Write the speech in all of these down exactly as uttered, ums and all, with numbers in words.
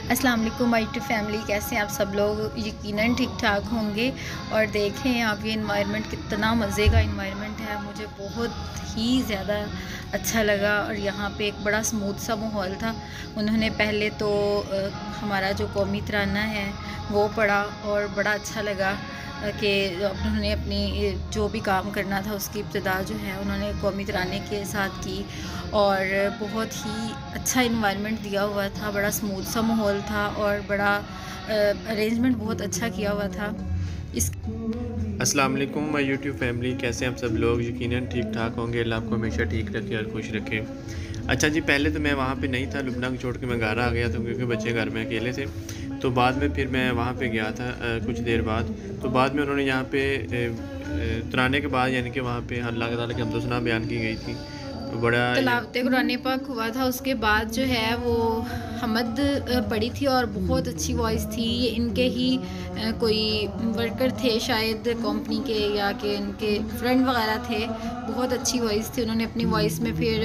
अस्सलाम वालेकुम my YouTube family, कैसे हैं आप सब लोग। यकीनन ठीक ठाक होंगे। और देखें आप ये इन्वायरमेंट कितना मज़े का इन्वायरमेंट है, मुझे बहुत ही ज़्यादा अच्छा लगा। और यहाँ पे एक बड़ा स्मूथ सा माहौल था। उन्होंने पहले तो हमारा जो कौमी तराना है वो पढ़ा और बड़ा अच्छा लगा कि उन्होंने अपनी जो भी काम करना था उसकी इब्तिदा जो है उन्होंने कौमी तराने के साथ की। और बहुत ही अच्छा इन्वायरमेंट दिया हुआ था, बड़ा स्मूथ सा माहौल था और बड़ा अरेंजमेंट बहुत अच्छा किया हुआ था। इस अस्सलाम वालेकुम माय यूट्यूब फैमिली, कैसे हैं आप सब लोग। यकीनन ठीक ठाक होंगे। अल्लाह आपको हमेशा ठीक रखे और खुश रखे। अच्छा जी, पहले तो मैं वहाँ पे नहीं था, लुबनान को छोड़ के मैं घर आ गया था क्योंकि बच्चे घर में अकेले थे। तो बाद में फिर मैं वहाँ पे गया था आ, कुछ देर बाद। तो बाद में उन्होंने यहाँ पे तराने के बाद यानी कि वहाँ पे अल्लाह ताला की हम्दो सना बयान की गई थी। तो बड़ा तिलावत कुरान पाक हुआ था। उसके बाद जो है वो हमद पड़ी थी और बहुत अच्छी वॉइस थी। ये इनके ही कोई वर्कर थे शायद कंपनी के, या कि इनके फ्रेंड वगैरह थे। बहुत अच्छी वॉइस थी। उन्होंने अपनी वॉइस में फिर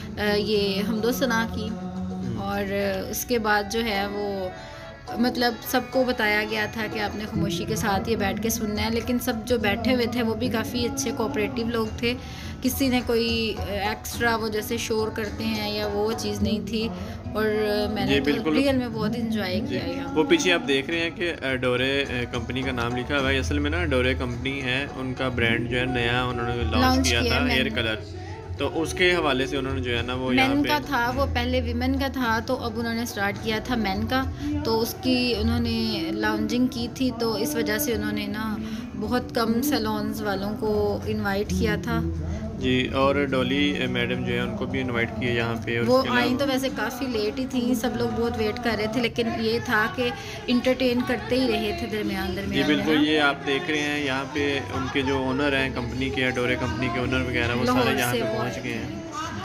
ये हमदो सना की। और उसके बाद जो है वो मतलब सबको बताया गया था कि आपने खामोशी के साथ ये बैठ के सुनना है। लेकिन सब जो बैठे हुए थे वो भी काफ़ी अच्छे कोऑपरेटिव लोग थे। किसी ने कोई एक्स्ट्रा वो जैसे शोर करते हैं या वो चीज़ नहीं थी। और मैंने तो रियल में बहुत इंजॉय किया यहाँ। वो पीछे आप देख रहे हैं कि डोरे कंपनी का नाम लिखा हुआ है। असल में ना डोरे कंपनी है, उनका ब्रांड जो है नया उन्होंने लॉन्च किया था, हेयर कलर। तो उसके हवाले से उन्होंने जो है ना वो मेन का था, वो पहले विमेन का था तो अब उन्होंने स्टार्ट किया था मेन का। तो उसकी उन्होंने लॉन्चिंग की थी, तो इस वजह से उन्होंने ना बहुत कम सैलून्स वालों को इनवाइट किया था जी। और डॉली मैडम जो है उनको भी इनवाइट किया यहाँ पे। वो आई तो वैसे काफ़ी लेट ही थी, सब लोग बहुत वेट कर रहे थे। लेकिन ये था कि इंटरटेन करते ही रहे थे दरमियान दरमियान। जी बिल्कुल, ये आप देख रहे हैं यहाँ पे उनके जो ओनर हैं कंपनी के, डोरे कंपनी के ओनर वगैरह वो सारे यहाँ पे पहुँच गए हैं।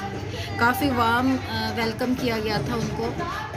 काफ़ी वार्म वेलकम किया गया था उनको।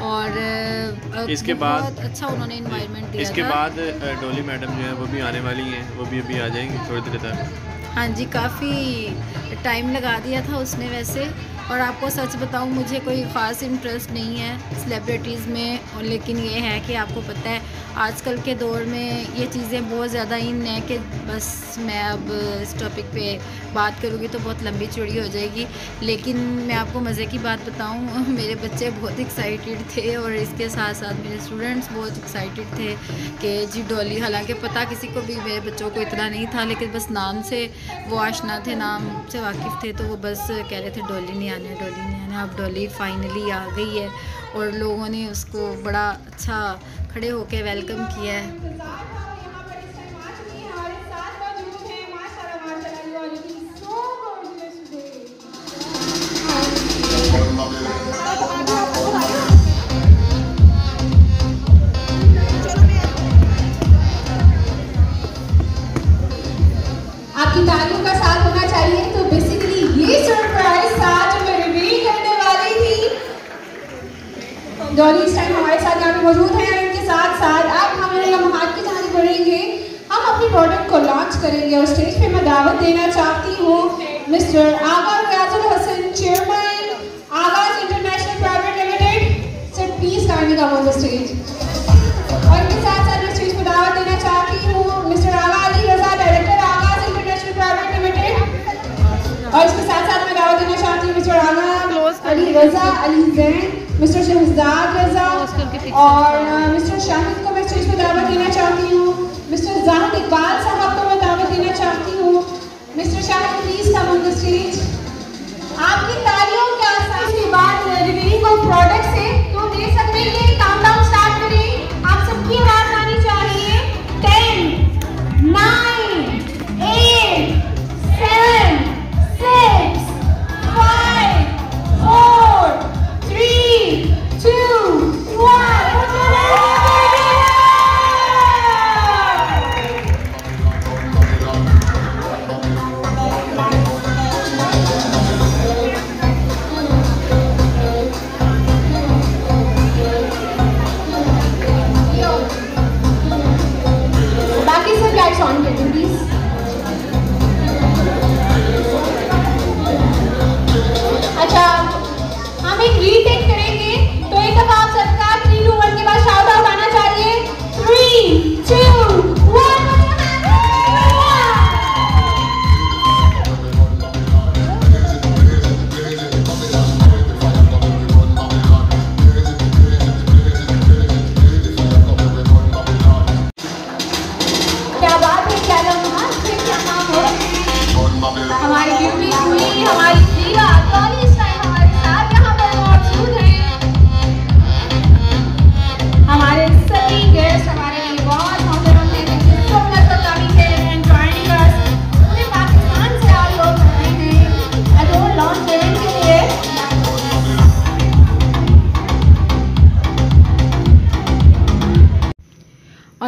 और इसके बाद अच्छा उन्होंने इन्वायरमेंट दिया। इसके बाद डॉली मैडम जो है वो भी आने वाली हैं, वो भी अभी आ जाएंगी थोड़ी देर तक। हाँ जी, काफ़ी टाइम लगा दिया था उसने वैसे। और आपको सच बताऊं, मुझे कोई ख़ास इंटरेस्ट नहीं है सेलिब्रिटीज़ में। और लेकिन ये है कि आपको पता है आजकल के दौर में ये चीज़ें बहुत ज़्यादा इन है कि बस मैं अब इस टॉपिक पे बात करूँगी तो बहुत लंबी चौड़ी हो जाएगी। लेकिन मैं आपको मज़े की बात बताऊं, मेरे बच्चे बहुत एक्साइटेड थे और इसके साथ साथ मेरे स्टूडेंट्स बहुत एक्साइटेड थे कि जी डॉली। हालांकि पता किसी को भी मेरे बच्चों को इतना नहीं था, लेकिन बस नाम से वो आशना थे, नाम से वाकिफ़ थे। तो वो बस कह रहे थे डॉली नहीं आने, डॉली नहीं आने। अब डॉली फाइनली आ गई है और लोगों ने उसको बड़ा अच्छा खड़े होकर वेलकम किया है। आपकी तालियों का साथ होना चाहिए। तो बेसिकली ये सरप्राइज था जो मैं रिवील करने वाली थी। डॉली इस टाइम हमारे साथ यहाँ पे मौजूद हैं। इनके साथ साथ अब हम लम्हात की जानिब बढ़ेंगे। हम अपनी प्रोडक्ट को लॉन्च करेंगे और स्टेज पे मैं दावत देना चाहती हूँ mister Agha Riazul Hasan, chairman Aghaz international private limited. Sir please kindly come on the stage. और इनके साथ साथ मैं स्टेज पर दावत देना चाहती हूँ mister Agha Ali Raza, director Aghaz international private limited. और इसके साथ साथ मैं दावत देना चाहती हूँ मिस्टर आगा अली रजा अली जैन, मिस्टर शहजाद रजा और मिस्टर शाहिद को मैं स्टेज पर दावत देना चाहती हूँ। मिस्टर जाहिद इकबाल साहब को मैं दावत देना चाहती हूँ। Mister Shahid please come on the stage. आपकी तालियों के साथ के बाद रिवीलिंग ऑफ प्रोडक्ट से तो दे सकते हैं। काउंटडाउन स्टार्ट करें, आप सबकी आवाज आनी चाहिए। Ten, nine, eight, seven, six, five, four, three, two, one.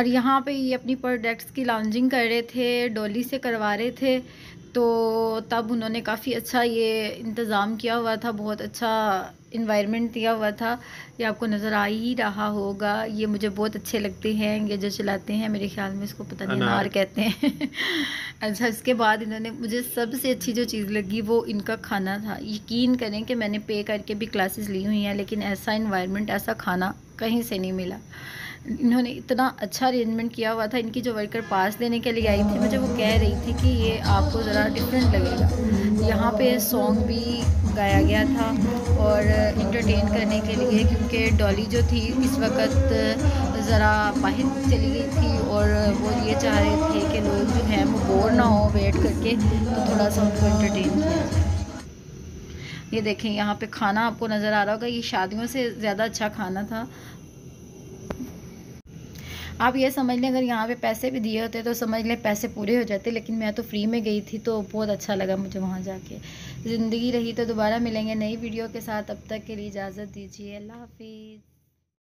और यहाँ पे ये अपनी प्रोडक्ट्स की लॉन्चिंग कर रहे थे, डॉली से करवा रहे थे, तो तब उन्होंने काफ़ी अच्छा ये इंतज़ाम किया हुआ था, बहुत अच्छा इन्वायरमेंट दिया हुआ था। ये आपको नज़र आ ही रहा होगा। ये मुझे बहुत अच्छे लगते हैं, ये जो चलाते हैं, मेरे ख्याल में इसको पता नहीं अनार कहते हैं। अच्छा, इसके बाद इन्होंने मुझे सबसे अच्छी जो चीज़ लगी वो इनका खाना था। यकीन करें कि मैंने पे करके भी क्लासेस ली हुई हैं, लेकिन ऐसा इन्वायरमेंट, ऐसा खाना कहीं से नहीं मिला। इन्होंने इतना अच्छा अरेंजमेंट किया हुआ था। इनकी जो वर्कर पास देने के लिए आई थी, मुझे वो कह रही थी कि ये आपको ज़रा डिफरेंट लगेगा। यहाँ पे सॉन्ग भी गाया गया था और इंटरटेन करने के लिए, क्योंकि डॉली जो थी इस वक्त ज़रा बाहर चली गई थी और वो ये चाह रहे थे कि लोग जो हैं वो बोर ना हो वेट करके, तो थोड़ा सा उनको इंटरटेन किया जाए। ये देखें, यहाँ पे खाना आपको नज़र आ रहा होगा, ये शादियों से ज़्यादा अच्छा खाना था। आप ये समझ लें, अगर यहाँ पे पैसे भी दिए होते तो समझ लें पैसे पूरे हो जाते, लेकिन मैं तो फ्री में गई थी तो बहुत अच्छा लगा मुझे वहाँ जाके। ज़िंदगी रही तो दोबारा मिलेंगे नई वीडियो के साथ, तब तक के लिए इजाज़त दीजिए। अल्लाह हाफिज़।